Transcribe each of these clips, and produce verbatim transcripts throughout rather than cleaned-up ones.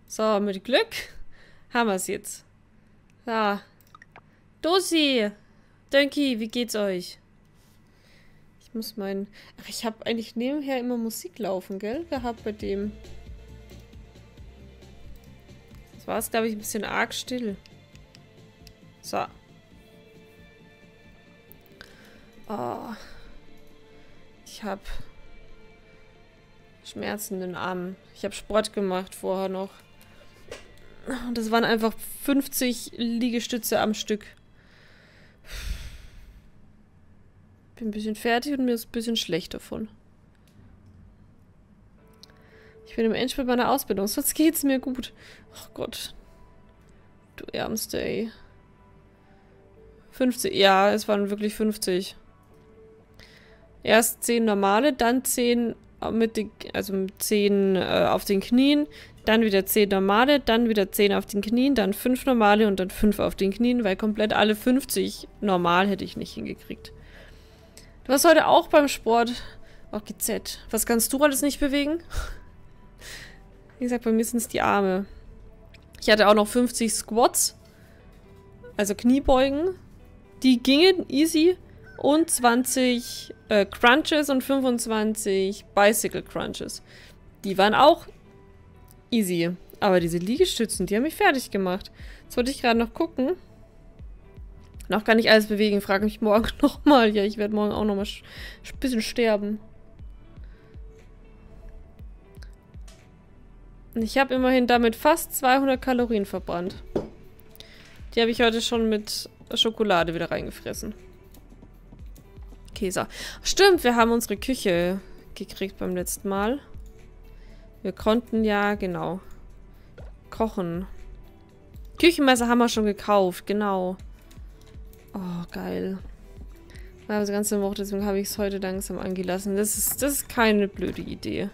So, mit Glück haben wir es jetzt. Ja. Dosi! Dönki, wie geht's euch? Ich muss meinen... Ach, ich habe eigentlich nebenher immer Musik laufen, gell? Gehabt bei dem. Das war es, glaube ich, ein bisschen arg still. So. Oh. Ich habe Schmerzen in den Armen. Ich habe Sport gemacht vorher noch. Und das waren einfach fünfzig Liegestütze am Stück. Bin ein bisschen fertig und mir ist ein bisschen schlecht davon. Ich bin im Endspurt meiner Ausbildung, sonst geht's mir gut. Ach Gott. Du Ärmste, ey. fünfzig, ja, es waren wirklich fünfzig. Erst zehn normale, dann zehn mit den, also zehn äh, auf den Knien, dann wieder zehn normale, dann wieder zehn auf den Knien, dann fünf normale und dann fünf auf den Knien, weil komplett alle fünfzig normal hätte ich nicht hingekriegt. Du warst heute auch beim Sport. Auch G Z. Was kannst du alles nicht bewegen? Wie gesagt, bei mir sind es die Arme. Ich hatte auch noch fünfzig Squats. Also Kniebeugen. Die gingen easy. Und zwanzig äh, Crunches und fünfundzwanzig Bicycle Crunches. Die waren auch easy. Aber diese Liegestützen, die haben mich fertig gemacht. Jetzt wollte ich gerade noch gucken. Noch gar nicht alles bewegen. Frage mich morgen nochmal. Ja, ich werde morgen auch nochmal ein bisschen sterben. Ich habe immerhin damit fast zweihundert Kalorien verbrannt. Die habe ich heute schon mit Schokolade wieder reingefressen. Käse. Stimmt, wir haben unsere Küche gekriegt beim letzten Mal. Wir konnten ja, genau, kochen. Küchenmesser haben wir schon gekauft, genau. Oh, geil. Wir haben das ganze Woche, deswegen habe ich es heute langsam angelassen. Das ist, das ist keine blöde Idee.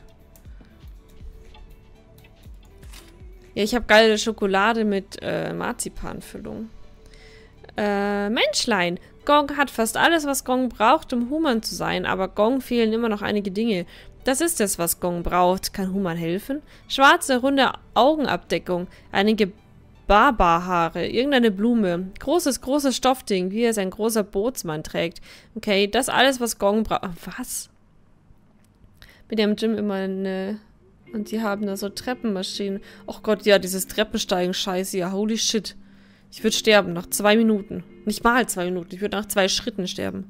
Ja, ich habe geile Schokolade mit äh, Marzipanfüllung. Äh, Menschlein. Gong hat fast alles, was Gong braucht, um Human zu sein, aber Gong fehlen immer noch einige Dinge. Das ist es, was Gong braucht. Kann Human helfen? Schwarze, runde Augenabdeckung, einige Barbarhaare, irgendeine Blume, großes, großes Stoffding, wie es ein großer Bootsmann trägt. Okay, das alles, was Gong braucht. Was? Mit dem Gym immer eine... Und die haben da so Treppenmaschinen. Och Gott, ja, dieses Treppensteigen, scheiße, ja, holy shit. Ich würde sterben nach zwei Minuten. Nicht mal zwei Minuten, ich würde nach zwei Schritten sterben.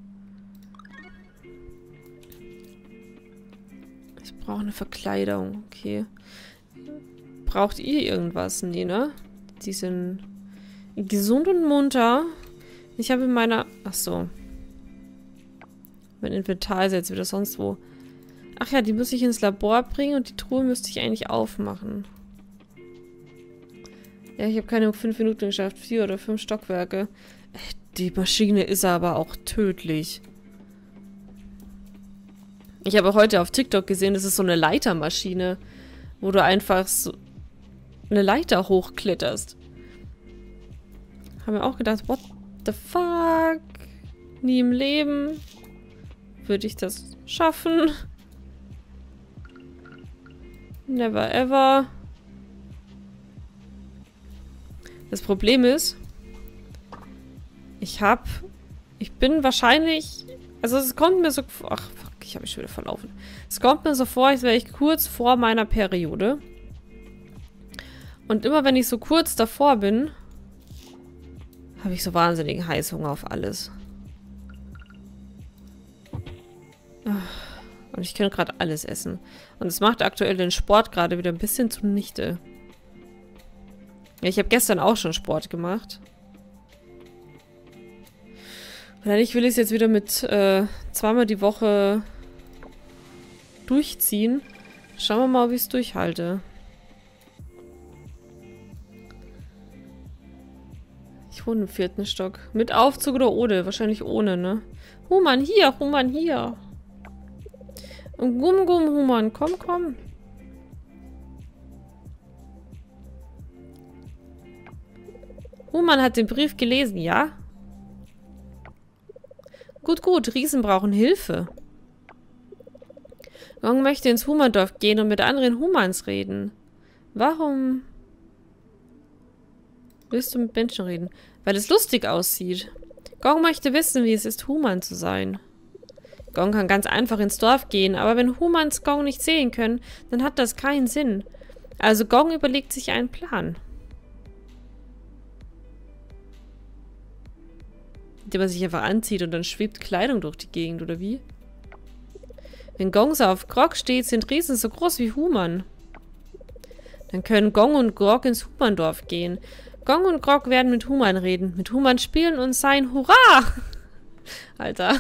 Ich brauche eine Verkleidung, okay. Braucht ihr irgendwas? Nee, ne? Die sind gesund und munter. Ich habe in meiner... Ach so. Mein Inventar ist jetzt wieder sonst wo. Ach ja, die muss ich ins Labor bringen und die Truhe müsste ich eigentlich aufmachen. Ja, ich habe keine fünf Minuten geschafft. Vier oder fünf Stockwerke. Die Maschine ist aber auch tödlich. Ich habe heute auf TikTok gesehen, das ist so eine Leitermaschine, wo du einfach so eine Leiter hochkletterst. Haben wir auch gedacht, what the fuck? Nie im Leben würde ich das schaffen. Never ever. Das Problem ist, ich hab, ich bin wahrscheinlich, also es kommt mir so, ach fuck, ich habe mich schon wieder verlaufen. Es kommt mir so vor, als wäre ich kurz vor meiner Periode. Und immer wenn ich so kurz davor bin, habe ich so wahnsinnigen Heißhunger auf alles. Und ich kann gerade alles essen. Und es macht aktuell den Sport gerade wieder ein bisschen zunichte. Ja, ich habe gestern auch schon Sport gemacht. Und eigentlich will ich es jetzt wieder mit äh, zweimal die Woche durchziehen. Schauen wir mal, ob ich es durchhalte. Ich wohne im vierten Stock. Mit Aufzug oder ohne? Wahrscheinlich ohne, ne? Human, hier! Human, hier! Und Gumm, Gumm, Human, komm, komm! Human hat den Brief gelesen, ja? Gut, gut, Riesen brauchen Hilfe. Gong möchte ins Humandorf gehen und mit anderen Humans reden. Warum Willst du mit Menschen reden? Weil es lustig aussieht. Gong möchte wissen, wie es ist, Human zu sein. Gong kann ganz einfach ins Dorf gehen, aber wenn Humans Gong nicht sehen können, dann hat das keinen Sinn. Also Gong überlegt sich einen Plan. Indem man sich einfach anzieht und dann schwebt Kleidung durch die Gegend, oder wie? Wenn Gong so auf Grog steht, sind Riesen so groß wie Human. Dann können Gong und Grog ins Humandorf gehen. Gong und Grog werden mit Human reden, mit Human spielen und sein Hurra! Alter.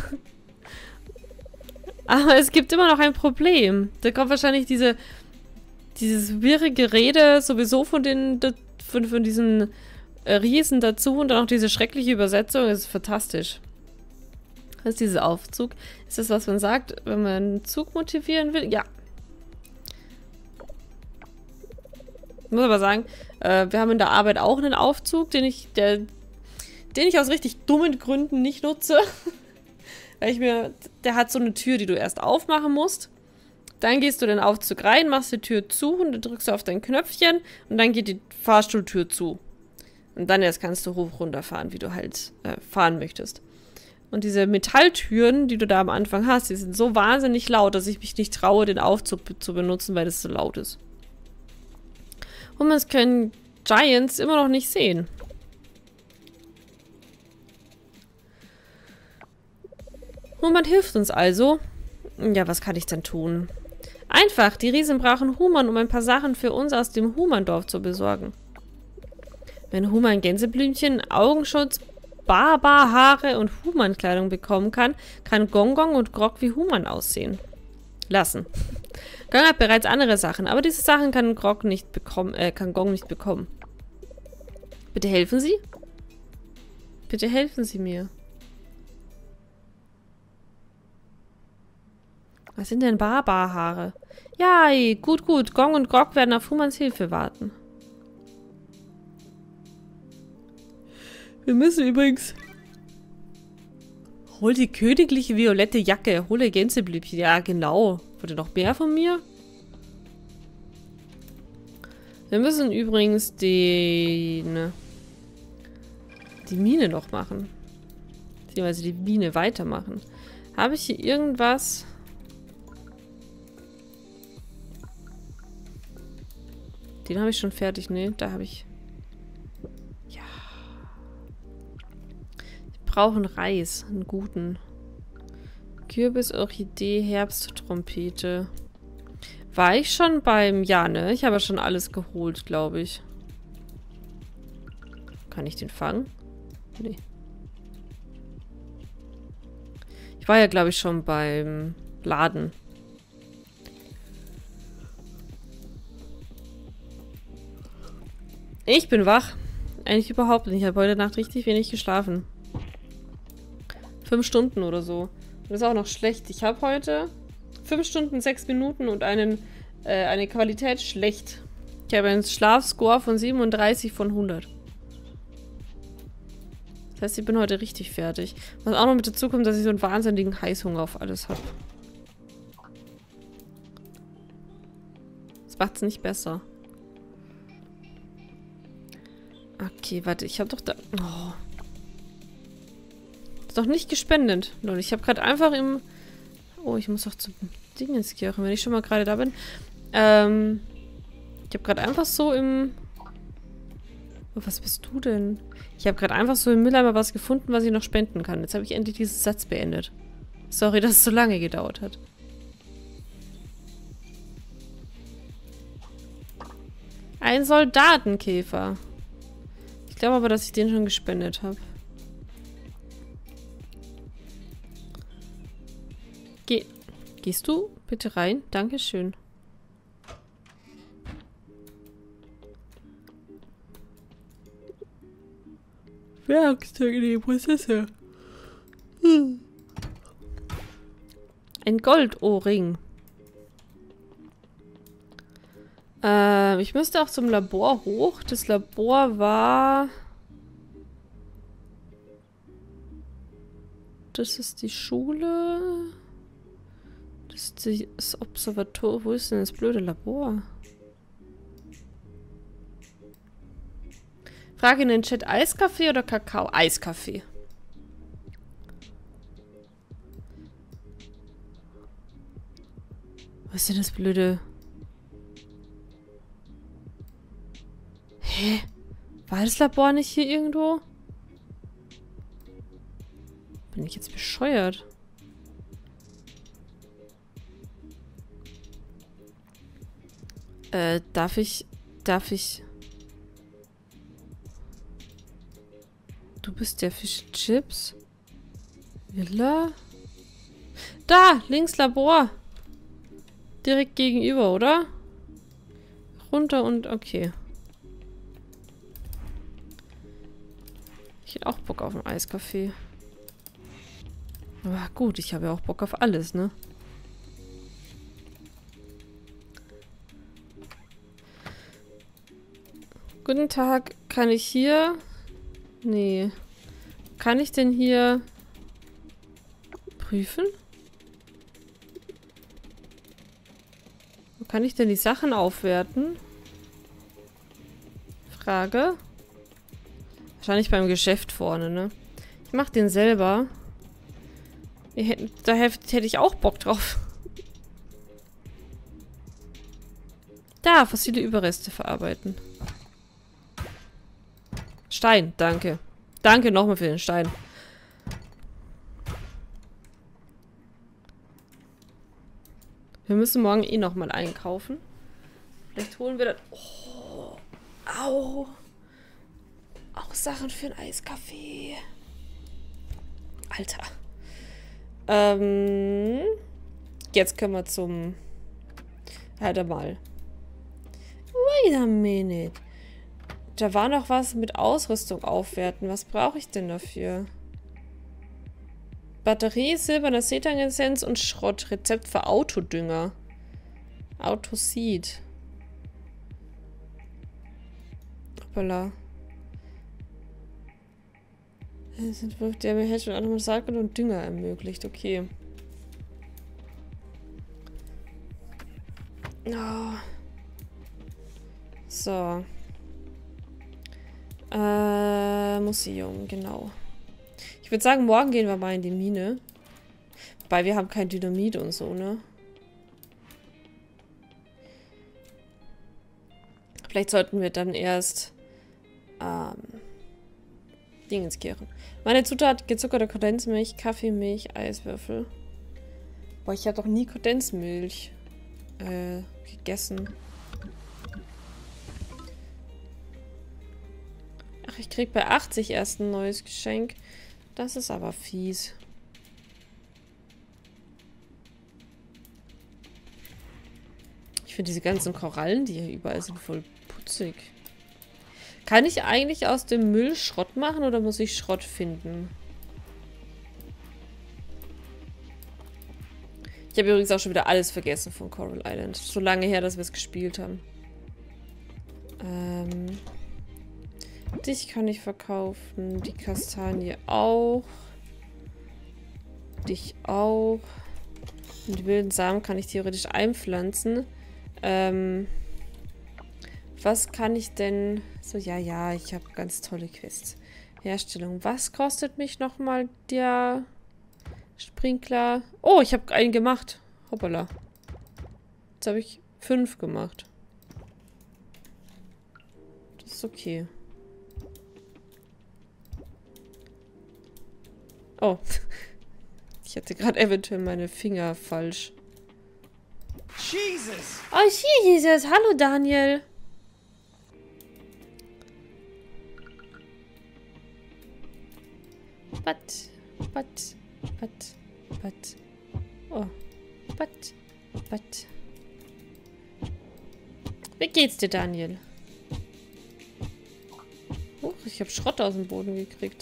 Aber es gibt immer noch ein Problem. Da kommt wahrscheinlich diese dieses wirre Gerede sowieso von den von, von diesen äh, Riesen dazu und dann auch diese schreckliche Übersetzung. Das ist fantastisch. Was ist dieser Aufzug? Ist das, was man sagt, wenn man einen Zug motivieren will? Ja. Ich muss aber sagen, äh, wir haben in der Arbeit auch einen Aufzug, den ich, der, den ich aus richtig dummen Gründen nicht nutze. Weil ich mir, der hat so eine Tür, die du erst aufmachen musst. Dann gehst du in den Aufzug rein, machst die Tür zu und dann drückst du auf dein Knöpfchen und dann geht die Fahrstuhltür zu. Und dann erst kannst du hoch runterfahren, wie du halt äh, fahren möchtest. Und diese Metalltüren, die du da am Anfang hast, die sind so wahnsinnig laut, dass ich mich nicht traue, den Aufzug zu benutzen, weil das so laut ist. Und das können Giants immer noch nicht sehen. Und man hilft uns also. Ja, was kann ich denn tun? Einfach, die Riesen brauchen Human, um ein paar Sachen für uns aus dem Humandorf zu besorgen. Wenn Human Gänseblümchen, Augenschutz, Barbarhaare und Human-Kleidung bekommen kann, kann Gongong und Grog wie Human aussehen. Lassen. Gong hat bereits andere Sachen, aber diese Sachen kann Grog nicht bekommen, äh, kann Gong nicht bekommen. Bitte helfen Sie? Bitte helfen Sie mir. Was sind denn Barbarhaare? Ja, gut, gut. Gong und Grog werden auf Humans Hilfe warten. Wir müssen übrigens... Hol die königliche violette Jacke. Hole Gänseblümchen. Ja, genau. Wollt ihr noch mehr von mir? Wir müssen übrigens den... die Mine noch machen. Beziehungsweise die Mine weitermachen. Habe ich hier irgendwas... Den habe ich schon fertig, ne? Da habe ich... Ja. Ich brauche einen Reis, einen guten. Kürbis, Orchidee, Herbsttrompete. War ich schon beim... Ja, ne? Ich habe ja schon alles geholt, glaube ich. Kann ich den fangen? Nee. Ich war ja, glaube ich, schon beim Laden. Ich bin wach. Eigentlich überhaupt nicht. Ich habe heute Nacht richtig wenig geschlafen. Fünf Stunden oder so. Das ist auch noch schlecht. Ich habe heute fünf Stunden, sechs Minuten und einen, äh, eine Qualität schlecht. Ich habe einen Schlafscore von siebenunddreißig von hundert. Das heißt, ich bin heute richtig fertig. Was auch noch mit dazu kommt, dass ich so einen wahnsinnigen Heißhunger auf alles habe. Das macht es nicht besser. Okay, warte, ich habe doch da... Oh. Ist doch nicht gespendet. Leute, ich habe gerade einfach im... Oh, ich muss doch zum Dingenskirche, wenn ich schon mal gerade da bin. Ähm... Ich habe gerade einfach so im... Oh, was bist du denn? Ich habe gerade einfach so im Mülleimer was gefunden, was ich noch spenden kann. Jetzt habe ich endlich diesen Satz beendet. Sorry, dass es so lange gedauert hat. Ein Soldatenkäfer. Ich glaube aber, dass ich den schon gespendet habe. Geh. Gehst du bitte rein? Dankeschön. Werkzeug, was ist er? Hm. Ein Goldohrring. Äh, ich müsste auch zum Labor hoch. Das Labor war... Das ist die Schule. Das ist die, das Observatorium. Wo ist denn das blöde Labor? Frage in den Chat, Eiskaffee oder Kakao? Eiskaffee. Was ist denn das Blöde? Hä? War das Labor nicht hier irgendwo? Bin ich jetzt bescheuert? Äh, darf ich... Darf ich... Du bist der Fish Chips? Villa? Da! Links Labor! Direkt gegenüber, oder? Runter und... Okay. Ich hätte auch Bock auf einen Eiskaffee. Aber gut, ich habe ja auch Bock auf alles, ne? Guten Tag, kann ich hier... Nee. Kann ich denn hier... prüfen? Wo kann ich denn die Sachen aufwerten? Frage. Wahrscheinlich beim Geschäft vorne, ne? Ich mach den selber. Da hätte ich auch Bock drauf. Da, fossile Überreste verarbeiten. Stein, danke. Danke nochmal für den Stein. Wir müssen morgen eh nochmal einkaufen. Vielleicht holen wir das... Oh, au. Auch Sachen für einen Eiskaffee. Alter. Ähm, jetzt können wir zum... Warte mal. Wait a minute. Da war noch was mit Ausrüstung aufwerten. Was brauche ich denn dafür? Batterie, silberner Seetang-Essenz und Schrott. Rezept für Autodünger. Autoseed. Hoppala. Es entwirft der mir Hedge und andere Saatgut und Dünger ermöglicht. Okay. Oh. So. Äh, Museum, genau. Ich würde sagen, morgen gehen wir mal in die Mine. Wobei, wir haben kein Dynamit und so, ne? Vielleicht sollten wir dann erst ähm, Dingenskirchen. Meine Zutat, gezuckerte Kondensmilch, Kaffeemilch, Eiswürfel. Boah, ich habe doch nie Kondensmilch äh, gegessen. Ach, ich krieg bei achtzig erst ein neues Geschenk. Das ist aber fies. Ich finde diese ganzen Korallen, die hier überall sind, voll putzig. Kann ich eigentlich aus dem Müll Schrott machen oder muss ich Schrott finden? Ich habe übrigens auch schon wieder alles vergessen von Coral Island. So lange her, dass wir es gespielt haben. Ähm, dich kann ich verkaufen. Die Kastanie auch. Dich auch. Und die wilden Samen kann ich theoretisch einpflanzen. Ähm, was kann ich denn... So, ja, ja, ich habe ganz tolle Quests. Herstellung. Was kostet mich nochmal der Sprinkler? Oh, ich habe einen gemacht. Hoppala. Jetzt habe ich fünf gemacht. Das ist okay. Oh. Ich hatte gerade eventuell meine Finger falsch. Jesus! Oh, Jesus! Hallo, Daniel! Bat, bat, bat, bat. Oh. Bat, bat. Wie geht's dir, Daniel? Oh, ich habe Schrott aus dem Boden gekriegt.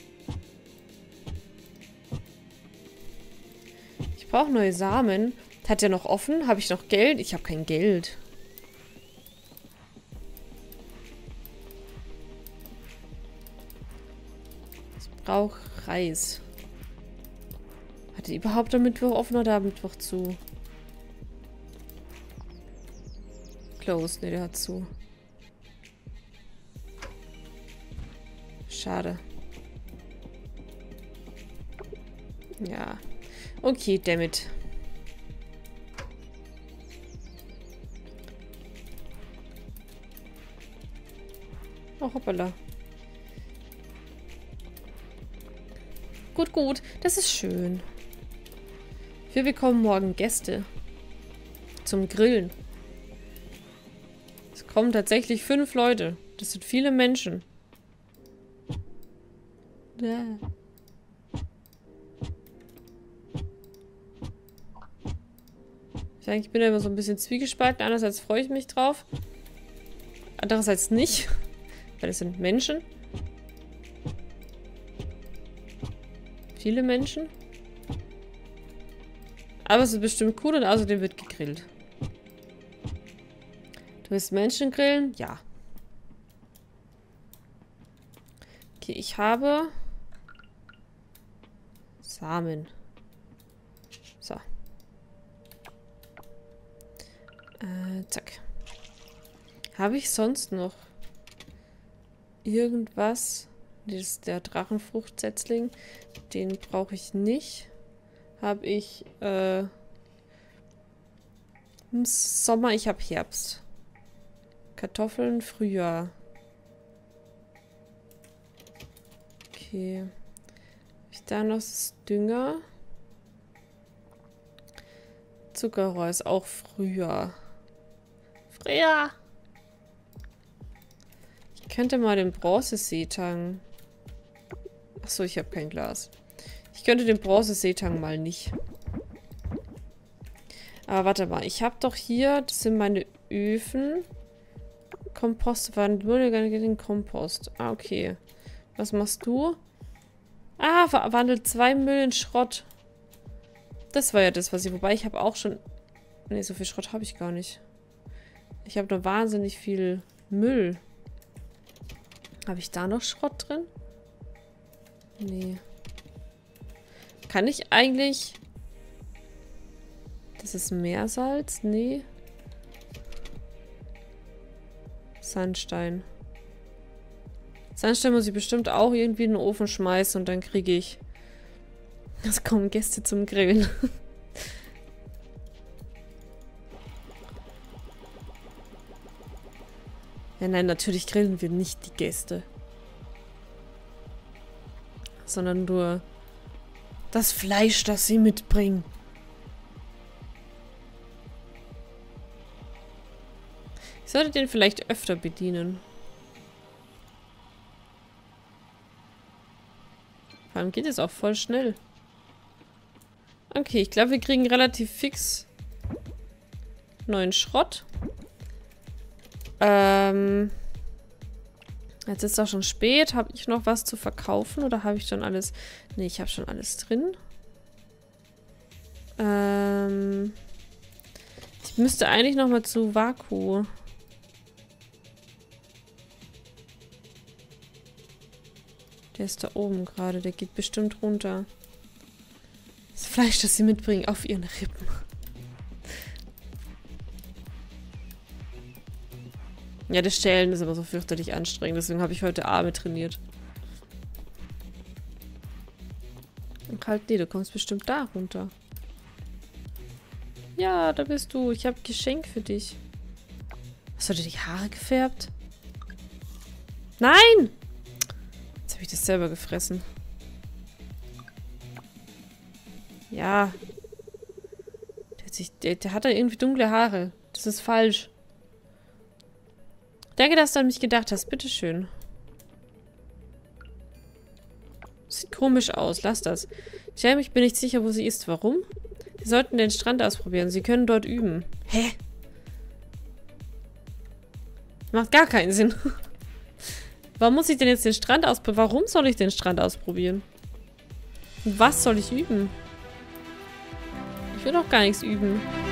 Ich brauche neue Samen. Hat der noch offen? Habe ich noch Geld? Ich habe kein Geld. Ich brauche Reis. Hat er überhaupt am Mittwoch offen oder am Mittwoch zu? Closed. Ne, der hat zu. Schade. Ja. Okay, dammit. Oh, hoppala. Gut, gut. Das ist schön. Wir bekommen morgen Gäste. Zum Grillen. Es kommen tatsächlich fünf Leute. Das sind viele Menschen. Ja. Ich bin ja immer so ein bisschen zwiegespalten. Einerseits freue ich mich drauf. Andererseits nicht. Weil es sind Menschen. Viele Menschen. Aber es ist bestimmt cool und außerdem wird gegrillt. Du willst Menschen grillen? Ja. Okay, ich habe Samen. So. Äh, zack. Habe ich sonst noch irgendwas? Das ist der Drachenfruchtsetzling. Den brauche ich nicht. Habe ich äh, im Sommer, ich habe Herbst. Kartoffeln, Frühjahr. Okay. Habe ich da noch das Dünger? Zuckerrohr ist auch Frühjahr. Frühjahr! Ich könnte mal den Bronzeseetang. Achso, ich habe kein Glas. Ich könnte den Bronzeseetang mal nicht. Aber warte mal, ich habe doch hier, das sind meine Öfen. Kompost, waren nur den Kompost. Ah, okay. Was machst du? Ah, verwandelt zwei Müll in Schrott. Das war ja das, was ich... Wobei, ich habe auch schon... Ne, so viel Schrott habe ich gar nicht. Ich habe noch wahnsinnig viel Müll. Habe ich da noch Schrott drin? Nee. Kann ich eigentlich... Das ist Meersalz? Nee. Sandstein. Sandstein muss ich bestimmt auch irgendwie in den Ofen schmeißen und dann kriege ich... Es kommen Gäste zum Grillen. Ja, nein, natürlich grillen wir nicht die Gäste. Sondern nur das Fleisch, das sie mitbringen. Ich sollte den vielleicht öfter bedienen. Vor allem geht es auch voll schnell. Okay, ich glaube, wir kriegen relativ fix neuen Schrott. Ähm, jetzt ist es auch schon spät. Habe ich noch was zu verkaufen oder habe ich schon alles... Ne, ich habe schon alles drin. Ähm, ich müsste eigentlich noch mal zu Vaku. Der ist da oben gerade. Der geht bestimmt runter. Das Fleisch, das sie mitbringen, auf ihren Rippen. Ja, das Stellen ist aber so fürchterlich anstrengend. Deswegen habe ich heute Arme trainiert. Und halt, nee, du kommst bestimmt da runter. Ja, da bist du. Ich habe ein Geschenk für dich. Hast du dir die Haare gefärbt? Nein! Jetzt habe ich das selber gefressen. Ja. Der hat, sich, der, der hat da irgendwie dunkle Haare. Das ist falsch. Danke, dass du an mich gedacht hast. Bitteschön. Sieht komisch aus. Lass das. Jeremy, ich bin nicht sicher, wo sie ist. Warum? Sie sollten den Strand ausprobieren. Sie können dort üben. Hä? Macht gar keinen Sinn. Warum muss ich denn jetzt den Strand ausprobieren? Warum soll ich den Strand ausprobieren? Und was soll ich üben? Ich will doch gar nichts üben.